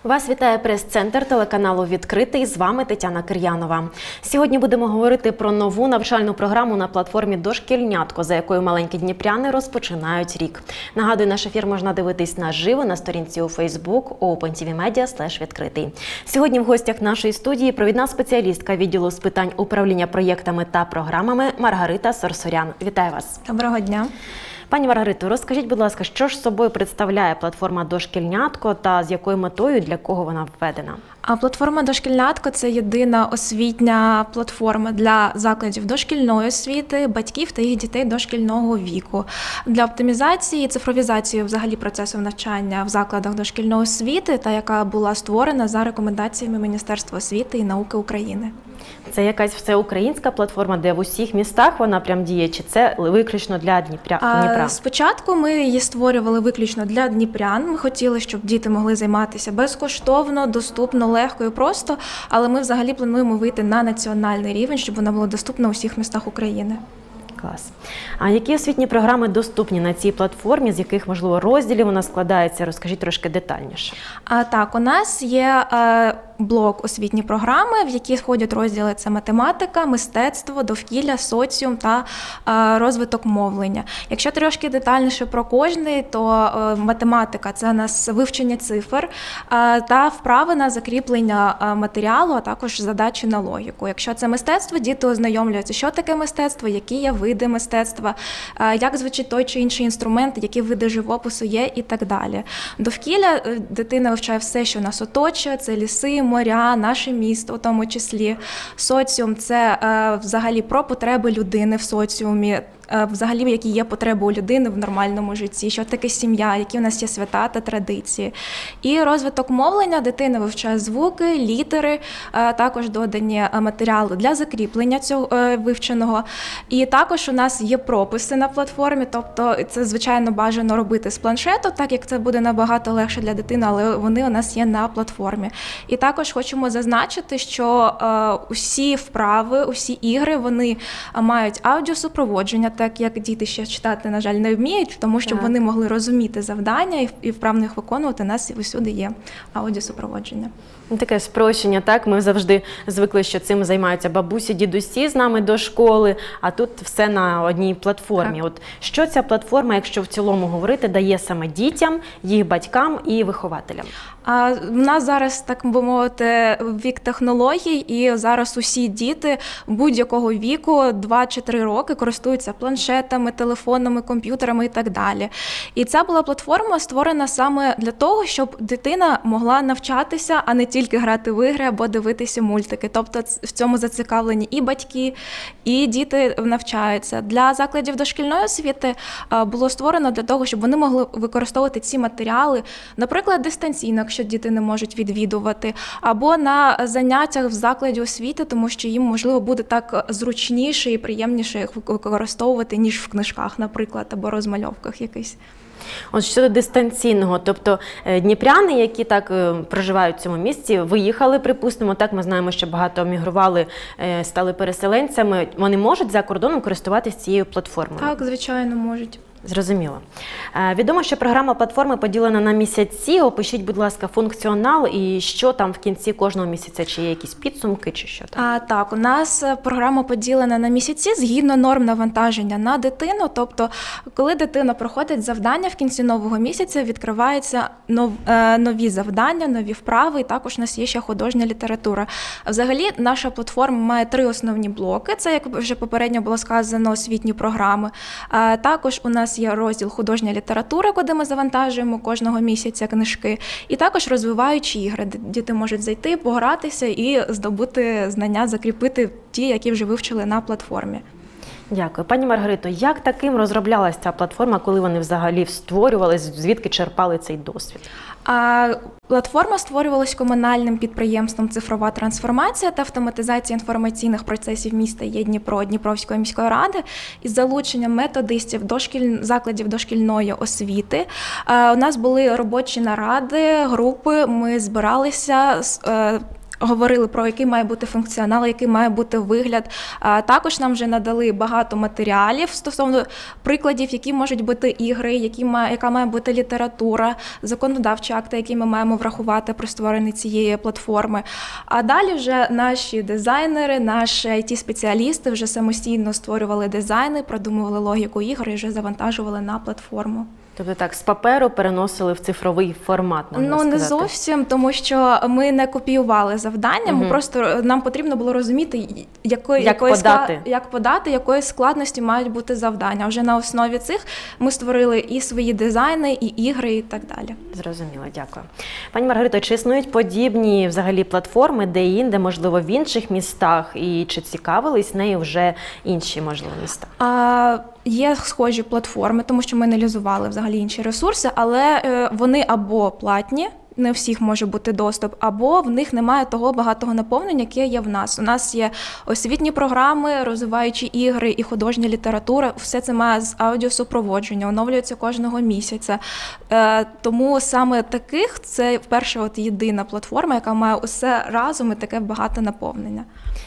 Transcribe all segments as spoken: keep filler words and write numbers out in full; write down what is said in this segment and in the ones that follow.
Вас вітає прес-центр телеканалу «Відкритий». З вами Тетяна Кир'янова. Сьогодні будемо говорити про нову навчальну програму на платформі «Дошкільнятко», за якою маленькі дніпряни розпочинають рік. Нагадую, наш ефір можна дивитись наживо на сторінці у Facebook OpenTVMedia слеш відкритий. Сьогодні в гостях нашої студії провідна спеціалістка відділу з питань управління проєктами та програмами Маргарита Сорсорян. Вітаю вас. Доброго дня. Пані Маргарито, розкажіть, будь ласка, що ж собою представляє платформа «Дошкільнятко» та з якою метою, для кого вона введена? А платформа «Дошкільнятко» – це єдина освітня платформа для закладів дошкільної освіти, батьків та їх дітей дошкільного віку. Для оптимізації і цифровізації взагалі процесу навчання в закладах дошкільної освіти, та яка була створена за рекомендаціями Міністерства освіти і науки України. Це якась всеукраїнська платформа, де в усіх містах вона прям діє, чи це виключно для Дніпря? Дніпра? Спочатку ми її створювали виключно для дніпрян. Ми хотіли, щоб діти могли займатися безкоштовно, доступно, легко і просто, але ми взагалі плануємо вийти на національний рівень, щоб вона була доступна у всіх містах України. Клас. А які освітні програми доступні на цій платформі, з яких, можливо, розділів вона складається? Розкажіть трошки детальніше. А, так, у нас є е, блок освітні програми, в які входять розділи – це математика, мистецтво, довкілля, соціум та е, розвиток мовлення. Якщо трошки детальніше про кожний, то е, математика – це у нас вивчення цифр е, та вправи на закріплення е, матеріалу, а також задачі на логіку. Якщо це мистецтво, діти ознайомлюються, що таке мистецтво, які є види мистецтва, як звучить той чи інший інструмент, які види живопису є і так далі. Довкілля дитина вивчає все, що нас оточує, це ліси, моря, наше місто у тому числі. Соціум – це взагалі про потреби людини в соціумі, взагалі, які є потреби у людини в нормальному житті, що таке сім'я, які в нас є свята та традиції. І розвиток мовлення, дитина вивчає звуки, літери, також додані матеріали для закріплення цього вивченого. І також у нас є прописи на платформі, тобто це, звичайно, бажано робити з планшету, так як це буде набагато легше для дитини, але вони у нас є на платформі. І також хочемо зазначити, що усі вправи, усі ігри, вони мають аудіосупроводження, так як діти ще читати, на жаль, не вміють, тому щоб так. вони могли розуміти завдання і вправно їх виконувати, у нас усюди є аудіосупроводження. Таке спрощення, так? Ми завжди звикли, що цим займаються бабусі, дідусі з нами до школи, а тут все на одній платформі. Так. От що ця платформа, якщо в цілому говорити, дає саме дітям, їх батькам і вихователям? А в нас зараз, так би мовити, вік технологій, і зараз усі діти будь-якого віку, два чи три роки, користуються планшетами, телефонами, комп'ютерами і так далі. І ця була платформа створена саме для того, щоб дитина могла навчатися, а не тільки грати в ігри або дивитися мультики. Тобто в цьому зацікавлені і батьки, і діти навчаються. Для закладів дошкільної освіти було створено для того, щоб вони могли використовувати ці матеріали, наприклад, дистанційно, якщо діти не можуть відвідувати, або на заняттях в закладі освіти, тому що їм, можливо, буде так зручніше і приємніше їх використовувати, ніж в книжках, наприклад, або розмальовках якихось. От щодо дистанційного, тобто дніпряни, які так проживають в цьому місці, виїхали, припустимо, так, ми знаємо, що багато мігрували, стали переселенцями, вони можуть за кордоном користуватися цією платформою? Так, звичайно, можуть. Зрозуміло. Відомо, що програма платформи поділена на місяці. Опишіть, будь ласка, функціонал і що там в кінці кожного місяця, чи є якісь підсумки, чи що там? А, так, у нас програма поділена на місяці згідно норм навантаження на дитину. Тобто, коли дитина проходить завдання, в кінці нового місяця відкриваються нов, е, нові завдання, нові вправи, і також у нас є ще художня література. Взагалі, наша платформа має три основні блоки. Це, як вже попередньо було сказано, освітні програми. А, також у нас є розділ художня література, куди ми завантажуємо кожного місяця книжки, і також розвиваючі ігри, де діти можуть зайти, погратися і здобути знання, закріпити ті, які вже вивчили на платформі. Дякую. Пані Маргарито, як таким розроблялася ця платформа, коли вони взагалі створювалися, звідки черпали цей досвід? А платформа створювалась комунальним підприємством «Цифрова трансформація та автоматизація інформаційних процесів міста є Дніпро» Дніпровської міської ради із залученням методистів дошкіль... закладів дошкільної освіти. У нас були робочі наради, групи, ми збиралися, говорили про який має бути функціонал, який має бути вигляд. Також нам вже надали багато матеріалів стосовно прикладів, які можуть бути ігри, які має, яка має бути література, законодавчі акти, які ми маємо врахувати при створенні цієї платформи. А далі вже наші дизайнери, наші ай ті-спеціалісти вже самостійно створювали дизайни, продумували логіку ігор і вже завантажували на платформу. Тобто так, з паперу переносили в цифровий формат, можна Ну, сказати? не зовсім, тому що ми не копіювали завдання, Угу. ми просто, нам потрібно було розуміти, якої, Як якої подати. Склад, як подати, якої складності мають бути завдання. Вже на основі цих ми створили і свої дизайни, і ігри, і так далі. Зрозуміло, дякую. Пані Маргарито, чи існують подібні взагалі платформи де-інде, можливо, в інших містах, і чи цікавились нею вже інші, можливо, міста? А, є схожі платформи, тому що ми аналізували взагалі інші ресурси, але е, вони або платні, не у всіх може бути доступ, або в них немає того багатого наповнення, яке є в нас. У нас є освітні програми, розвиваючі ігри і художня література. Все це має з аудіосупроводження, оновлюється кожного місяця. Е, тому саме таких це вперше от єдина платформа, яка має усе разом і таке багате наповнення.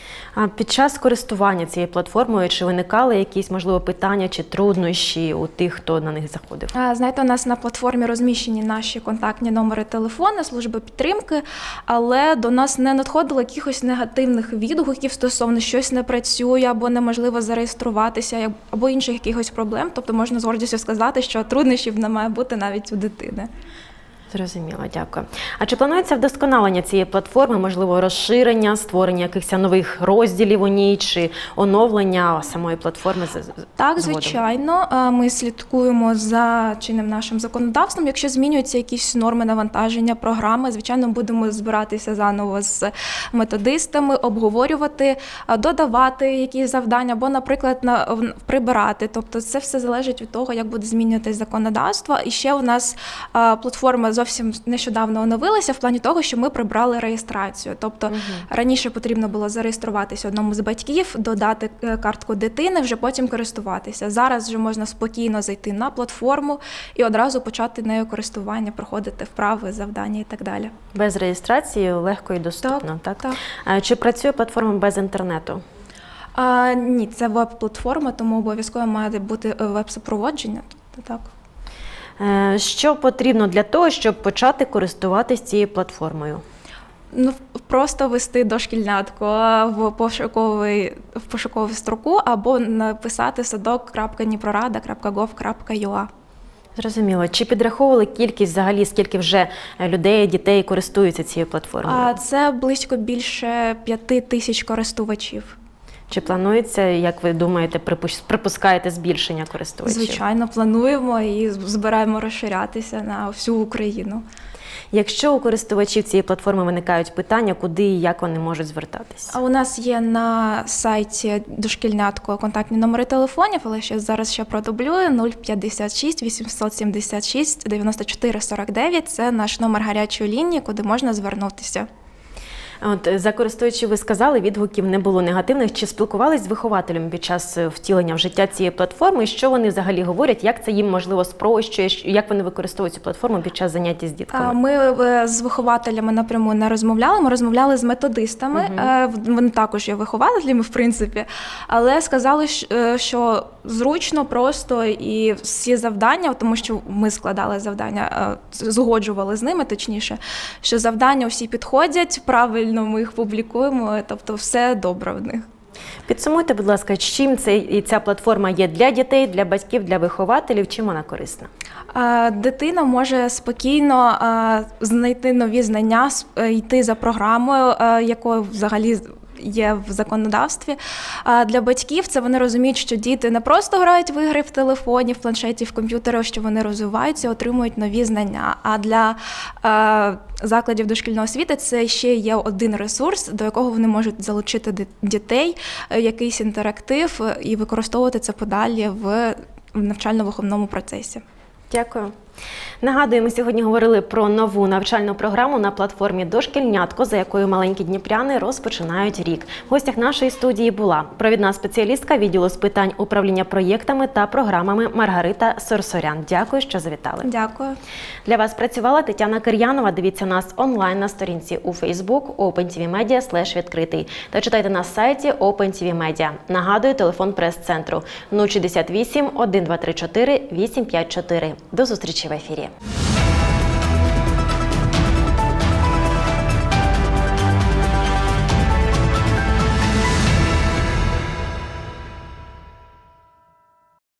А під час користування цією платформою чи виникали якісь, можливо, питання чи труднощі у тих, хто на них заходив? А, знаєте, у нас на платформі розміщені наші контактні номери телефону, служби підтримки, але до нас не надходило якихось негативних відгуків стосовно щось не працює або неможливо зареєструватися, або інших якихось проблем. Тобто можна з гордістю сказати, що труднощів не має бути навіть у дитини. Зрозуміло, дякую. А чи планується вдосконалення цієї платформи, можливо, розширення, створення якихось нових розділів у ній, чи оновлення самої платформи? Так, згодом? звичайно. Ми слідкуємо за чинним нашим законодавством. Якщо змінюються якісь норми навантаження програми, звичайно, будемо збиратися заново з методистами, обговорювати, додавати якісь завдання, або, наприклад, прибирати. Тобто це все залежить від того, як буде змінюватись законодавство. І ще у нас платформа зовсім нещодавно оновилася в плані того, що ми прибрали реєстрацію. Тобто угу. раніше потрібно було зареєструватися одному з батьків, додати картку дитини, вже потім користуватися. Зараз вже можна спокійно зайти на платформу і одразу почати нею користування, проходити вправи, завдання і так далі. Без реєстрації легко і доступно, так? Так. так. Чи працює платформа без інтернету? А, ні, це веб-платформа, тому обов'язково має бути веб-супроводження. Тобто, так. Що потрібно для того, щоб почати користуватися цією платформою? Ну, просто ввести дошкільнятко в пошуковий, в пошукову строку або написати садок крапка дніпрорада крапка гов крапка ю а. Зрозуміло. Чи підраховували кількість взагалі, скільки вже людей, дітей користуються цією платформою? А це близько більше п'яти тисяч користувачів. Чи планується, як ви думаєте, припускаєте збільшення користувачів? Звичайно, плануємо і збираємо розширятися на всю Україну. Якщо у користувачів цієї платформи виникають питання, куди і як вони можуть звертатися? А у нас є на сайті Дошкільнятко контактні номери телефонів, але ще зараз ще продублюю: нуль п'ятдесят шість вісімсот сімдесят шість дев'яносто чотири сорок дев'ять. Це наш номер гарячої лінії, куди можна звернутися. От, за користувачів ви сказали, відгуків не було негативних. Чи спілкувались з вихователями під час втілення в життя цієї платформи? Що вони взагалі говорять? Як це їм, можливо, спрощує? Як вони використовують цю платформу під час заняття з дітками? Ми з вихователями напряму не розмовляли. Ми розмовляли з методистами. Угу. Вони також є вихователями, в принципі. Але сказали, що зручно, просто і всі завдання, тому що ми складали завдання, згоджували з ними, точніше, що завдання всі підходять, правильно ми їх публікуємо, тобто все добре в них. Підсумуйте, будь ласка, чим це, і ця платформа є для дітей, для батьків, для вихователів, чим вона корисна? Дитина може спокійно знайти нові знання, йти за програмою, якою взагалі є в законодавстві. А для батьків це вони розуміють, що діти не просто грають в ігри в телефоні, в планшеті, в комп'ютері, що вони розвиваються, отримують нові знання. А для е, закладів дошкільної освіти це ще є один ресурс, до якого вони можуть залучити дітей, якийсь інтерактив і використовувати це подалі в навчально-виховному процесі. Дякую. Нагадую, ми сьогодні говорили про нову навчальну програму на платформі «Дошкільнятко», за якою маленькі дніпряни розпочинають рік. В гостях нашої студії була провідна спеціалістка відділу з питань управління проєктами та програмами Маргарита Сорсорян. Дякую, що завітали. Дякую. Для вас працювала Тетяна Кир'янова. Дивіться нас онлайн на сторінці у Facebook OpenTVMedia слеш відкритий та читайте на сайті OpenTVMedia. Нагадую, телефон прес-центру нуль шістдесят вісім, один два три чотири, вісім п'ять чотири. До зустрічі в ефірі.